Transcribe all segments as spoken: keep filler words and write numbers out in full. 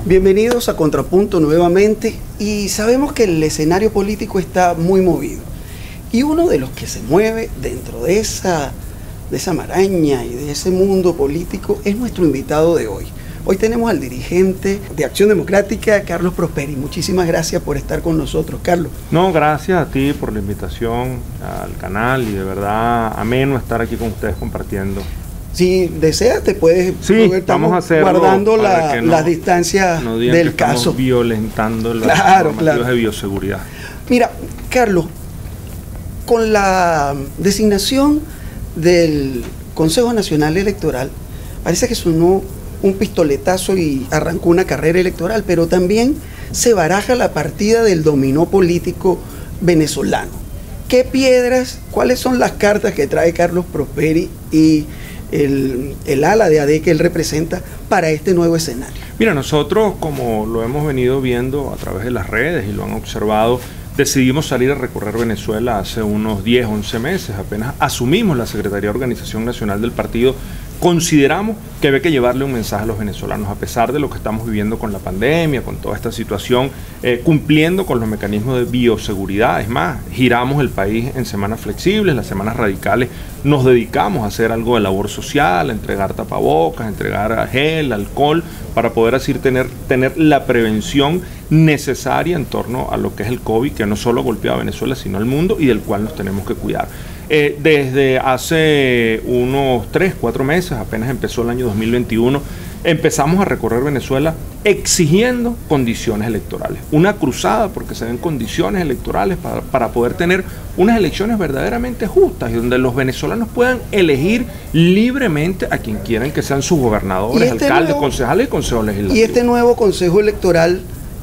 Bienvenidos a Contrapunto nuevamente, y sabemos que el escenario político está muy movido, y uno de los que se mueve dentro de esa, de esa maraña y de ese mundo político es nuestro invitado de hoy. Hoy tenemos al dirigente de Acción Democrática, Carlos Prosperi. Muchísimas gracias por estar con nosotros, Carlos. No, gracias a ti por la invitación al canal, y de verdad ameno estar aquí con ustedes compartiendo. Si deseas, te puedes... Sí, vamos a hacerlo guardando la, no, las distancias no del que caso. Violentando las claro, normativas claro. de bioseguridad. Mira, Carlos, con la designación del Consejo Nacional Electoral, parece que sonó un pistoletazo y arrancó una carrera electoral, pero también se baraja la partida del dominó político venezolano. ¿Qué piedras, cuáles son las cartas que trae Carlos Prosperi y el, el ala de A D que él representa para este nuevo escenario? Mira, nosotros, como lo hemos venido viendo a través de las redes y lo han observado, decidimos salir a recorrer Venezuela hace unos diez, once meses. Apenas asumimos la Secretaría de Organización Nacional del partido, consideramos que había que llevarle un mensaje a los venezolanos, a pesar de lo que estamos viviendo con la pandemia, con toda esta situación, eh, cumpliendo con los mecanismos de bioseguridad. Es más, giramos el país en semanas flexibles, las semanas radicales nos dedicamos a hacer algo de labor social, a entregar tapabocas, a entregar gel, alcohol, para poder así tener, tener la prevención necesaria en torno a lo que es el COVID, que no solo golpea a Venezuela, sino al mundo, y del cual nos tenemos que cuidar. Eh, desde hace unos tres, cuatro meses, apenas empezó el año dos mil veintiuno, empezamos a recorrer Venezuela exigiendo condiciones electorales. Una cruzada porque se den condiciones electorales para, para poder tener unas elecciones verdaderamente justas y donde los venezolanos puedan elegir libremente a quien quieran que sean sus gobernadores, este alcaldes, nuevo, concejales y consejos legislativos. Y este nuevo Consejo Electoral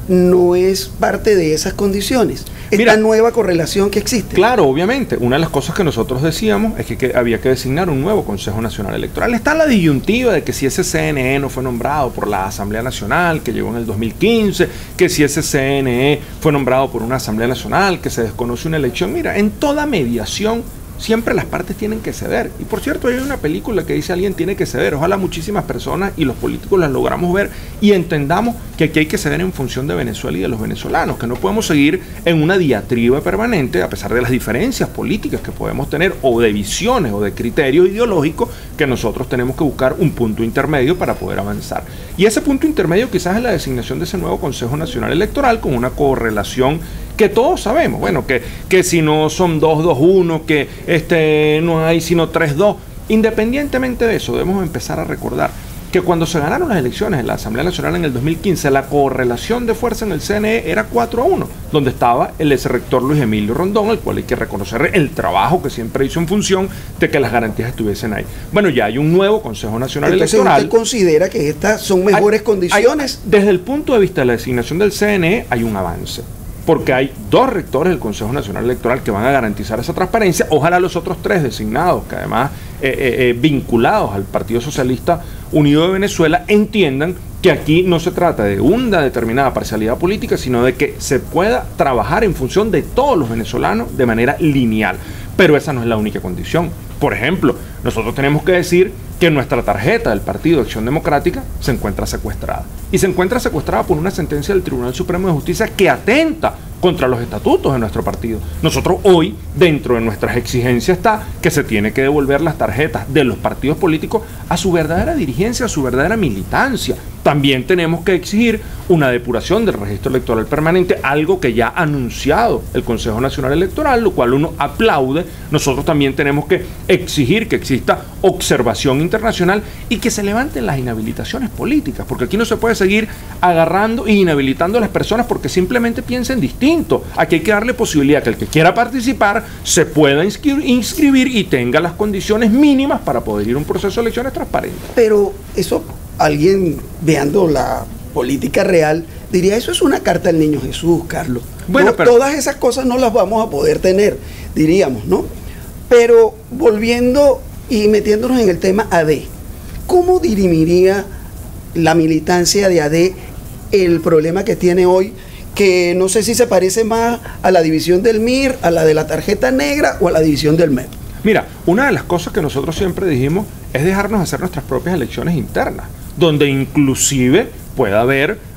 no es parte de esas condiciones. Esta Mira, nueva correlación que existe. Claro, obviamente. Una de las cosas que nosotros decíamos es que, que había que designar un nuevo Consejo Nacional Electoral. Está la disyuntiva de que si ese C N E no fue nombrado por la Asamblea Nacional, que llegó en el dos mil quince, que si ese C N E fue nombrado por una Asamblea Nacional, que se desconoce una elección. Mira, en toda mediación siempre las partes tienen que ceder. Y por cierto, hay una película que dice alguien tiene que ceder. Ojalá muchísimas personas y los políticos las logramos ver y entendamos que aquí hay que ceder en función de Venezuela y de los venezolanos, que no podemos seguir en una diatriba permanente a pesar de las diferencias políticas que podemos tener, o de visiones o de criterios ideológicos, que nosotros tenemos que buscar un punto intermedio para poder avanzar. Y ese punto intermedio quizás es la designación de ese nuevo Consejo Nacional Electoral, con una correlación que todos sabemos, bueno, que, que si no son dos dos uno, que este, no hay sino tres dos. Independientemente de eso, debemos empezar a recordar que cuando se ganaron las elecciones en la Asamblea Nacional en el dos mil quince, la correlación de fuerza en el C N E era cuatro a uno, donde estaba el ex rector Luis Emilio Rondón, al cual hay que reconocer el trabajo que siempre hizo en función de que las garantías estuviesen ahí. Bueno, ya hay un nuevo Consejo Nacional Entonces, Electoral. ¿usted considera que estas son mejores hay, condiciones? Hay, desde el punto de vista de la designación del C N E, hay un avance, porque hay dos rectores del Consejo Nacional Electoral que van a garantizar esa transparencia. Ojalá los otros tres designados, que además eh, eh, eh, vinculados al Partido Socialista Unido de Venezuela, entiendan que aquí no se trata de una determinada parcialidad política, sino de que se pueda trabajar en función de todos los venezolanos de manera lineal. Pero esa no es la única condición. Por ejemplo, nosotros tenemos que decir que nuestra tarjeta del Partido Acción Democrática se encuentra secuestrada. Y se encuentra secuestrada por una sentencia del Tribunal Supremo de Justicia que atenta contra los estatutos de nuestro partido. Nosotros hoy, dentro de nuestras exigencias, está que se tiene que devolver las tarjetas de los partidos políticos a su verdadera dirigencia, a su verdadera militancia. También tenemos que exigir una depuración del registro electoral permanente, algo que ya ha anunciado el Consejo Nacional Electoral, lo cual uno aplaude. Nosotros también tenemos que exigir que exista observación internacional y que se levanten las inhabilitaciones políticas, porque aquí no se puede seguir agarrando e inhabilitando a las personas porque simplemente piensen distinto. Aquí hay que darle posibilidad que el que quiera participar se pueda inscribir, inscribir y tenga las condiciones mínimas para poder ir a un proceso de elecciones transparente. Pero eso, alguien veando la política real diría, eso es una carta al niño Jesús, Carlos. Bueno, no, pero todas esas cosas no las vamos a poder tener, diríamos, ¿no? Pero volviendo y metiéndonos en el tema A D, ¿cómo dirimiría la militancia de A D el problema que tiene hoy, que no sé si se parece más a la división del M I R, a la de la tarjeta negra o a la división del M E P? Mira, una de las cosas que nosotros siempre dijimos es dejarnos hacer nuestras propias elecciones internas, donde inclusive pueda haber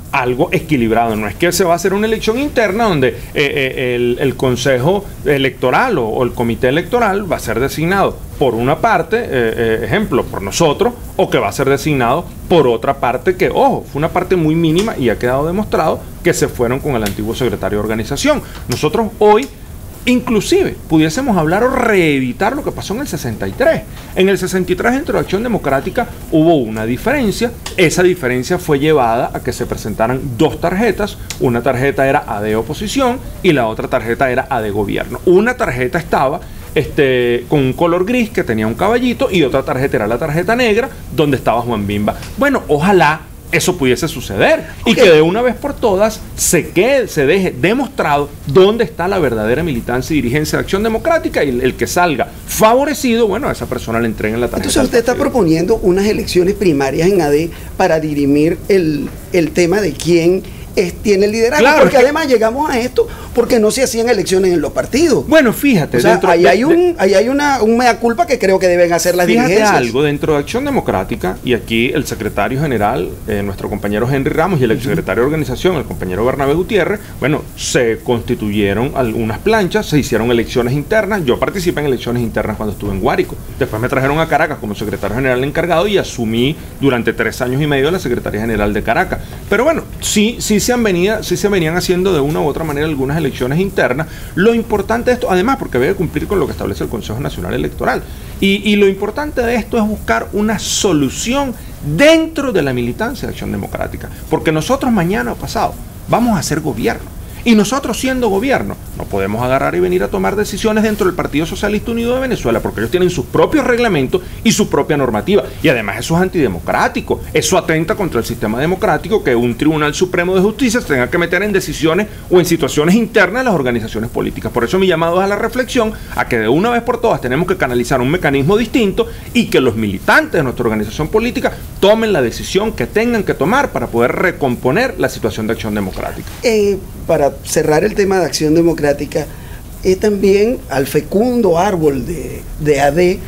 algo equilibrado. No es que se va a hacer una elección interna donde eh, eh, el, el Consejo Electoral o, o el Comité Electoral va a ser designado por una parte, eh, eh, ejemplo, por nosotros, o que va a ser designado por otra parte que, ojo, fue una parte muy mínima y ha quedado demostrado que se fueron con el antiguo secretario de organización. Nosotros hoy inclusive pudiésemos hablar o reeditar lo que pasó en el sesenta y tres. En el sesenta y tres, dentro de Acción Democrática, hubo una diferencia. Esa diferencia fue llevada a que se presentaran dos tarjetas. Una tarjeta era A D oposición y la otra tarjeta era A D gobierno. Una tarjeta estaba este, con un color gris que tenía un caballito y otra tarjeta era la tarjeta negra donde estaba Juan Bimba. Bueno, ojalá eso pudiese suceder y okay. que de una vez por todas se quede, se deje demostrado dónde está la verdadera militancia y dirigencia de Acción Democrática, y el, el que salga favorecido, bueno, a esa persona le entreguen la tarjeta. Entonces usted está proponiendo unas elecciones primarias en A D para dirimir el, el tema de quién es, tiene el liderazgo, claro, porque es que además llegamos a esto porque no se hacían elecciones en los partidos. Bueno, fíjate, o sea, ahí de, hay un ahí hay una un mea culpa que creo que deben hacer las fíjate dirigencias. Algo dentro de Acción Democrática, y aquí el secretario general, eh, nuestro compañero Henry Ramos, y el exsecretario de organización, el compañero Bernabé Gutiérrez, bueno, se constituyeron algunas planchas, se hicieron elecciones internas. Yo participé en elecciones internas cuando estuve en Guárico. Después me trajeron a Caracas como secretario general encargado y asumí durante tres años y medio la Secretaría General de Caracas. Pero bueno, sí, sí se han venido, sí se venían haciendo de una u otra manera algunas elecciones internas. Lo importante de esto, además, porque debe cumplir con lo que establece el Consejo Nacional Electoral, y, y lo importante de esto es buscar una solución dentro de la militancia de Acción Democrática, porque nosotros mañana o pasado vamos a hacer gobierno. Y nosotros, siendo gobierno, no podemos agarrar y venir a tomar decisiones dentro del Partido Socialista Unido de Venezuela, porque ellos tienen sus propios reglamentos y su propia normativa. Y además eso es antidemocrático. Eso atenta contra el sistema democrático, que un Tribunal Supremo de Justicia se tenga que meter en decisiones o en situaciones internas de las organizaciones políticas. Por eso mi llamado es a la reflexión, a que de una vez por todas tenemos que canalizar un mecanismo distinto y que los militantes de nuestra organización política tomen la decisión que tengan que tomar para poder recomponer la situación de Acción Democrática. Eh, para cerrar el tema de Acción Democrática, eh, también al fecundo árbol de, de A D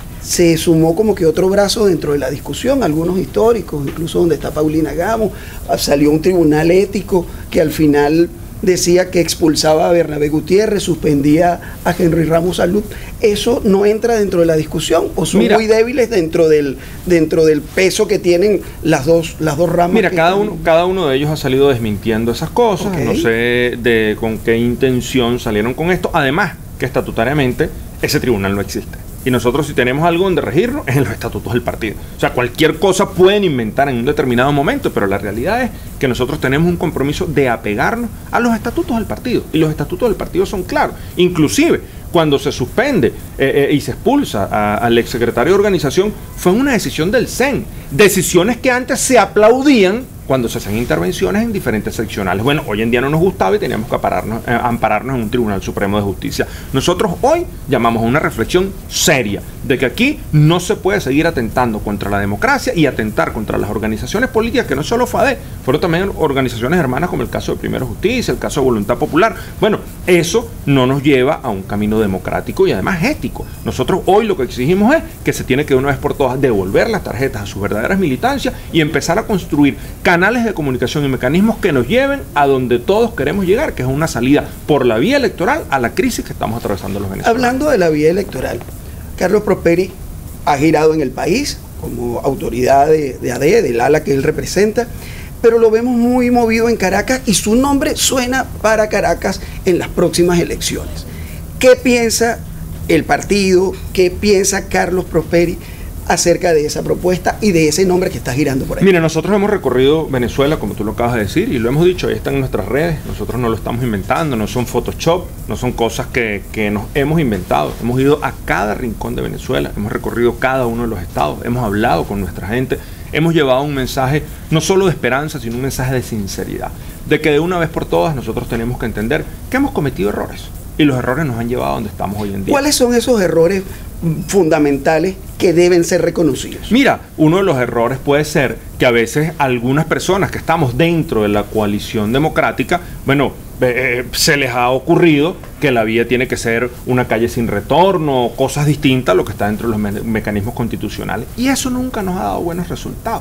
se sumó como que otro brazo dentro de la discusión, algunos históricos, incluso donde está Paulina Gamo, salió un tribunal ético que al final decía que expulsaba a Bernabé Gutiérrez, suspendía a Henry Ramos Salud. ¿Eso no entra dentro de la discusión o son mira, muy débiles dentro del dentro del peso que tienen las dos las dos ramas? Mira, cada uno, cada uno de ellos ha salido desmintiendo esas cosas. Okay. No sé de con qué intención salieron con esto. Además, que estatutariamente ese tribunal no existe. Y nosotros, si tenemos algo donde regirnos, es en los estatutos del partido. O sea, cualquier cosa pueden inventar en un determinado momento, pero la realidad es que nosotros tenemos un compromiso de apegarnos a los estatutos del partido. Y los estatutos del partido son claros. Inclusive, cuando se suspende eh, eh, y se expulsa a, al exsecretario de organización, fue una decisión del C E N. Decisiones que antes se aplaudían cuando se hacen intervenciones en diferentes seccionales. Bueno, hoy en día no nos gustaba y teníamos que ampararnos, eh, ampararnos en un Tribunal Supremo de Justicia. Nosotros hoy llamamos a una reflexión seria de que aquí no se puede seguir atentando contra la democracia y atentar contra las organizaciones políticas, que no solo fue A D, fueron también organizaciones hermanas como el caso de Primero Justicia, el caso de Voluntad Popular. Bueno, eso no nos lleva a un camino democrático y además ético. Nosotros hoy lo que exigimos es que se tiene que de una vez por todas devolver las tarjetas a sus verdaderas militancias y empezar a construir canales de comunicación y mecanismos que nos lleven a donde todos queremos llegar, que es una salida por la vía electoral a la crisis que estamos atravesando los venezolanos. Hablando de la vía electoral, Carlos Prosperi ha girado en el país como autoridad de, de A D, del ala que él representa, pero lo vemos muy movido en Caracas y su nombre suena para Caracas en las próximas elecciones. ¿Qué piensa el partido? ¿Qué piensa Carlos Prosperi acerca de esa propuesta y de ese nombre que está girando por ahí? Mira, nosotros hemos recorrido Venezuela, como tú lo acabas de decir, y lo hemos dicho, ahí están en nuestras redes. Nosotros no lo estamos inventando, no son Photoshop, no son cosas que, que nos hemos inventado. Hemos ido a cada rincón de Venezuela, hemos recorrido cada uno de los estados, hemos hablado con nuestra gente, hemos llevado un mensaje no solo de esperanza, sino un mensaje de sinceridad, de que de una vez por todas nosotros tenemos que entender que hemos cometido errores. Y los errores nos han llevado a donde estamos hoy en día. ¿Cuáles son esos errores fundamentales que deben ser reconocidos? Mira, uno de los errores puede ser que a veces algunas personas que estamos dentro de la coalición democrática, bueno, eh, se les ha ocurrido que la vía tiene que ser una calle sin retorno, cosas distintas a lo que está dentro de los me- mecanismos constitucionales. Y eso nunca nos ha dado buenos resultados.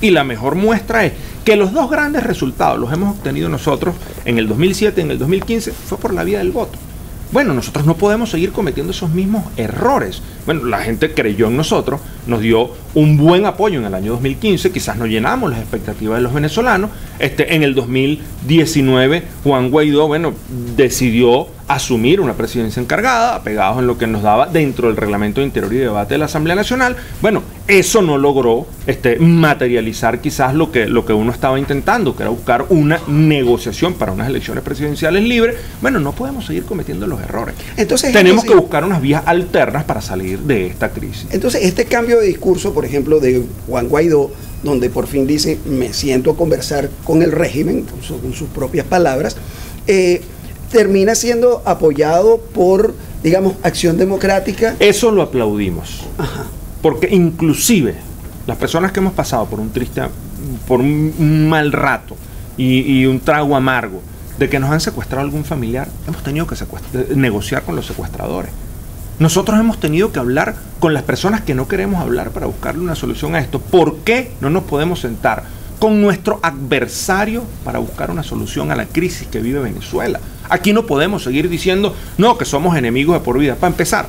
Y la mejor muestra es que los dos grandes resultados los hemos obtenido nosotros en el dos mil siete y en el dos mil quince fue por la vía del voto. Bueno, nosotros no podemos seguir cometiendo esos mismos errores. Bueno, la gente creyó en nosotros, nos dio un buen apoyo en el año dos mil quince, quizás no llenamos las expectativas de los venezolanos. Este, en el dos mil diecinueve, Juan Guaidó, bueno, decidió asumir una presidencia encargada, apegados en lo que nos daba dentro del reglamento de interior y debate de la Asamblea Nacional. Bueno, eso no logró este, materializar quizás lo que, lo que uno estaba intentando, que era buscar una negociación para unas elecciones presidenciales libres. Bueno, no podemos seguir cometiendo los errores. Entonces, tenemos entonces, que buscar unas vías alternas para salir de esta crisis. Entonces, este cambio de discurso, por ejemplo, de Juan Guaidó, donde por fin dice, me siento a conversar con el régimen, con sus propias palabras, eh, termina siendo apoyado por, digamos, Acción Democrática. Eso lo aplaudimos. Ajá. Porque inclusive las personas que hemos pasado por un triste, por un mal rato y, y un trago amargo de que nos han secuestrado algún familiar, hemos tenido que negociar con los secuestradores. Nosotros hemos tenido que hablar con las personas que no queremos hablar para buscarle una solución a esto. ¿Por qué no nos podemos sentar con nuestro adversario para buscar una solución a la crisis que vive Venezuela? Aquí no podemos seguir diciendo, no, que somos enemigos de por vida. Para empezar,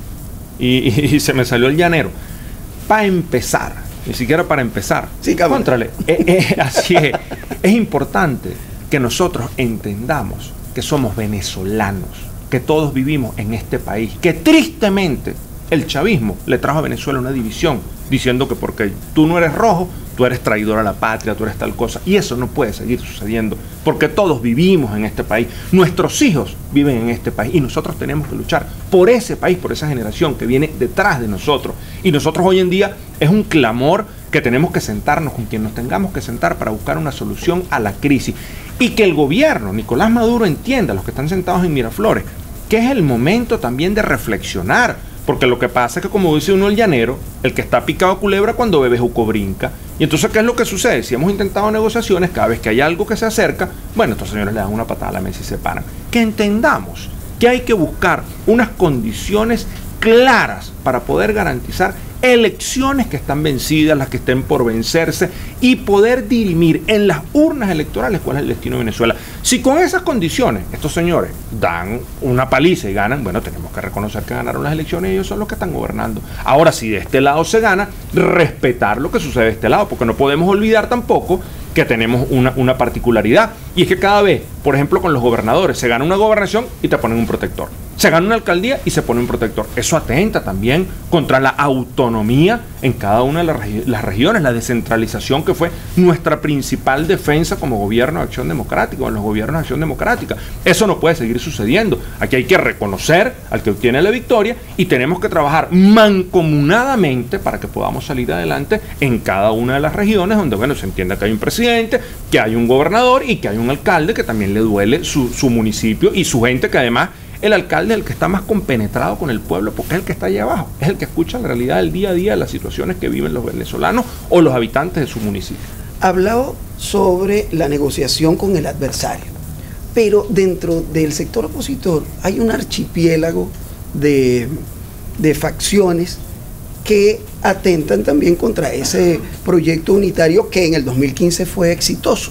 y, y, y se me salió el llanero, para empezar, ni siquiera para empezar, sí, contrale, eh, eh, así es, es importante que nosotros entendamos que somos venezolanos, que todos vivimos en este país, que tristemente el chavismo le trajo a Venezuela una división, diciendo que porque tú no eres rojo, tú eres traidor a la patria, tú eres tal cosa. Y eso no puede seguir sucediendo, porque todos vivimos en este país, nuestros hijos viven en este país, y nosotros tenemos que luchar por ese país, por esa generación que viene detrás de nosotros. Y nosotros hoy en día es un clamor que tenemos que sentarnos con quien nos tengamos que sentar para buscar una solución a la crisis. Y que el gobierno, Nicolás Maduro, entienda, los que están sentados en Miraflores, que es el momento también de reflexionar. Porque lo que pasa es que, como dice uno el llanero, el que está picado a culebra cuando bebe juco brinca. Y entonces, ¿qué es lo que sucede? Si hemos intentado negociaciones, cada vez que hay algo que se acerca, bueno, estos señores le dan una patada a la mesa y se paran. Que entendamos que hay que buscar unas condiciones claras para poder garantizar elecciones que están vencidas, las que estén por vencerse, y poder dirimir en las urnas electorales cuál es el destino de Venezuela. Si con esas condiciones estos señores dan una paliza y ganan, bueno, tenemos que reconocer que ganaron las elecciones y ellos son los que están gobernando. Ahora, si de este lado se gana, respetar lo que sucede de este lado, porque no podemos olvidar tampoco que tenemos una, una particularidad, y es que cada vez, por ejemplo, con los gobernadores, se gana una gobernación y te ponen un protector. Se gana una alcaldía y se pone un protector. Eso atenta también contra la autonomía en cada una de las, regi las regiones, la descentralización que fue nuestra principal defensa como gobierno de Acción Democrática, o en los gobiernos de Acción Democrática. Eso no puede seguir sucediendo. Aquí hay que reconocer al que obtiene la victoria y tenemos que trabajar mancomunadamente para que podamos salir adelante en cada una de las regiones donde, bueno, se entienda que hay un presidente, que hay un gobernador y que hay un alcalde que también le duele su, su municipio y su gente, que además el alcalde es el que está más compenetrado con el pueblo, porque es el que está allá abajo, es el que escucha la realidad del día a día de las situaciones que viven los venezolanos o los habitantes de su municipio. Hablado sobre la negociación con el adversario, pero dentro del sector opositor hay un archipiélago de, de facciones que atentan también contra ese proyecto unitario que en el dos mil quince fue exitoso.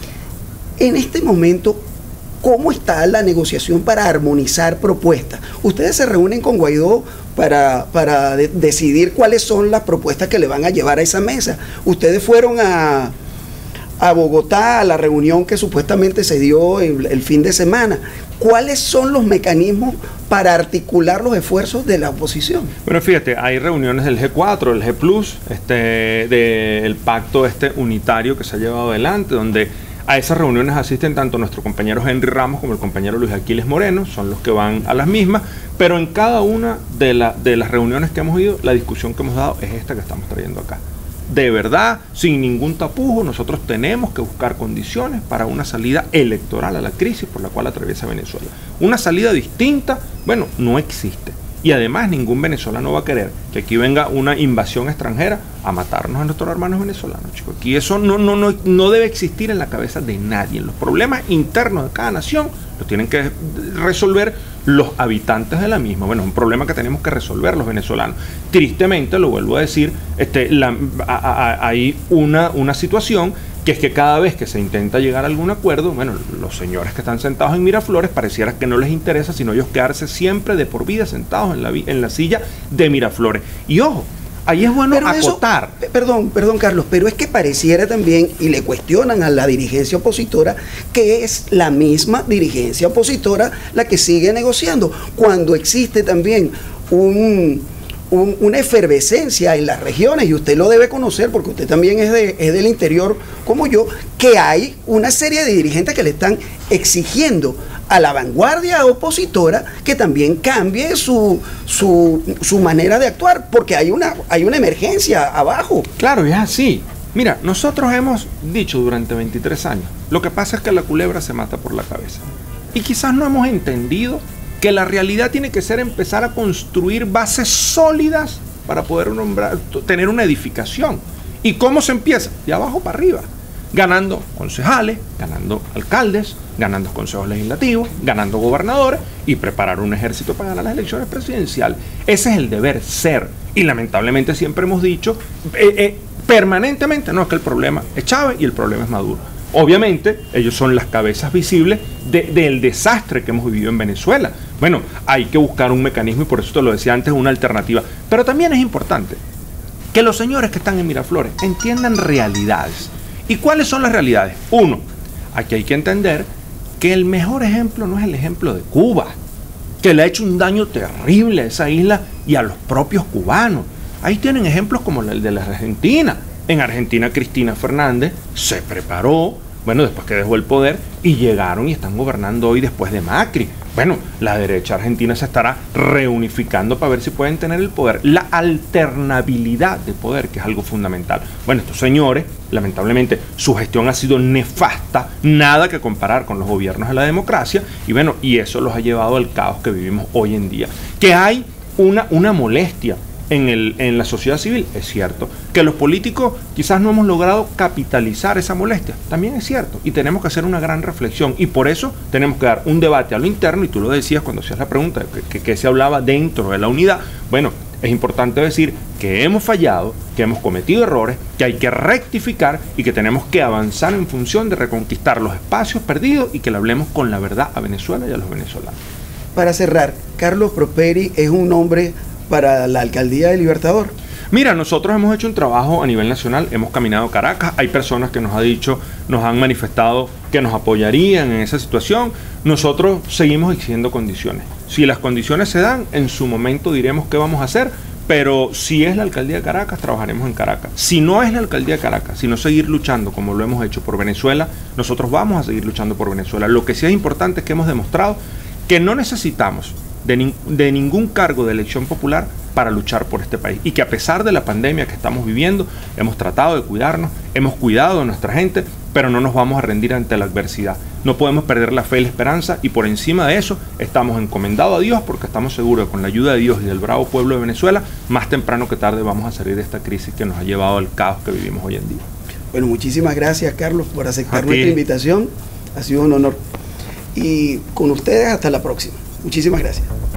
En este momento, ¿cómo está la negociación para armonizar propuestas? Ustedes se reúnen con Guaidó para, para de, decidir cuáles son las propuestas que le van a llevar a esa mesa. Ustedes fueron a, a Bogotá a la reunión que supuestamente se dio el, el fin de semana. ¿Cuáles son los mecanismos para articular los esfuerzos de la oposición? Bueno, fíjate, hay reuniones del G cuatro, del G plus, este, del pacto este unitario que se ha llevado adelante, donde a esas reuniones asisten tanto nuestro compañero Henry Ramos como el compañero Luis Aquiles Moreno, son los que van a las mismas, pero en cada una de, la, de las reuniones que hemos ido, la discusión que hemos dado es esta que estamos trayendo acá. De verdad, sin ningún tapujo, nosotros tenemos que buscar condiciones para una salida electoral a la crisis por la cual atraviesa Venezuela. Una salida distinta, bueno, no existe. Y además ningún venezolano va a querer que aquí venga una invasión extranjera a matarnos a nuestros hermanos venezolanos, chicos. Aquí eso no, no, no, no debe existir en la cabeza de nadie. Los problemas internos de cada nación los tienen que resolver los habitantes de la misma. Bueno, es un problema que tenemos que resolver los venezolanos. Tristemente, lo vuelvo a decir, este, la, a, a, hay una, una situación que es que cada vez que se intenta llegar a algún acuerdo, bueno, los señores que están sentados en Miraflores pareciera que no les interesa sino ellos quedarse siempre de por vida sentados en la, en la silla de Miraflores. Y ojo, ahí es bueno pero acotar. Eso, perdón, perdón, Carlos, pero es que pareciera también, y le cuestionan a la dirigencia opositora, que es la misma dirigencia opositora la que sigue negociando, cuando existe también un... Un, una efervescencia en las regiones, y usted lo debe conocer porque usted también es, de, es del interior como yo, que hay una serie de dirigentes que le están exigiendo a la vanguardia opositora que también cambie su, su, su manera de actuar, porque hay una, hay una emergencia abajo. Claro, es así. Mira, nosotros hemos dicho durante veintitrés años, lo que pasa es que la culebra se mata por la cabeza. Y quizás no hemos entendido que la realidad tiene que ser empezar a construir bases sólidas para poder nombrar, tener una edificación. ¿Y cómo se empieza? De abajo para arriba. Ganando concejales, ganando alcaldes, ganando consejos legislativos, ganando gobernadores y preparar un ejército para ganar las elecciones presidenciales. Ese es el deber ser. Y lamentablemente siempre hemos dicho eh, eh, permanentemente, no, es que el problema es Chávez y el problema es Maduro. Obviamente, ellos son las cabezas visibles de, del desastre que hemos vivido en Venezuela. Bueno, hay que buscar un mecanismo y por eso te lo decía antes, una alternativa. Pero también es importante que los señores que están en Miraflores entiendan realidades. ¿Y cuáles son las realidades? Uno, aquí hay que entender que el mejor ejemplo no es el ejemplo de Cuba, que le ha hecho un daño terrible a esa isla y a los propios cubanos. Ahí tienen ejemplos como el de la Argentina. En Argentina, Cristina Fernández se preparó, bueno, después que dejó el poder, y llegaron y están gobernando hoy después de Macri. Bueno, la derecha argentina se estará reunificando para ver si pueden tener el poder. La alternabilidad de poder, que es algo fundamental. Bueno, estos señores, lamentablemente, su gestión ha sido nefasta, nada que comparar con los gobiernos de la democracia, y bueno, y eso los ha llevado al caos que vivimos hoy en día. Que hay una, una molestia En, el, en la sociedad civil, es cierto. Que los políticos quizás no hemos logrado capitalizar esa molestia, también es cierto. Y tenemos que hacer una gran reflexión. Y por eso tenemos que dar un debate a lo interno. Y tú lo decías cuando hacías la pregunta, que, que, que se hablaba dentro de la unidad. Bueno, es importante decir que hemos fallado, que hemos cometido errores, que hay que rectificar y que tenemos que avanzar en función de reconquistar los espacios perdidos y que le hablemos con la verdad a Venezuela y a los venezolanos. Para cerrar, Carlos Prosperi es un hombre para la alcaldía de Libertador. Mira, nosotros hemos hecho un trabajo a nivel nacional, hemos caminado Caracas, hay personas que nos han dicho, nos han manifestado que nos apoyarían en esa situación. Nosotros seguimos exigiendo condiciones. Si las condiciones se dan, en su momento diremos qué vamos a hacer, pero si es la alcaldía de Caracas, trabajaremos en Caracas. Si no es la alcaldía de Caracas, sino seguir luchando como lo hemos hecho por Venezuela, nosotros vamos a seguir luchando por Venezuela. Lo que sí es importante es que hemos demostrado que no necesitamos De, nin de ningún cargo de elección popular para luchar por este país y que a pesar de la pandemia que estamos viviendo hemos tratado de cuidarnos, hemos cuidado a nuestra gente, pero no nos vamos a rendir ante la adversidad. No podemos perder la fe y la esperanza y por encima de eso estamos encomendados a Dios porque estamos seguros que con la ayuda de Dios y del bravo pueblo de Venezuela, más temprano que tarde vamos a salir de esta crisis que nos ha llevado al caos que vivimos hoy en día. Bueno, muchísimas gracias, Carlos, por aceptar nuestra invitación. Ha sido un honor. Y con ustedes hasta la próxima. Muchísimas gracias.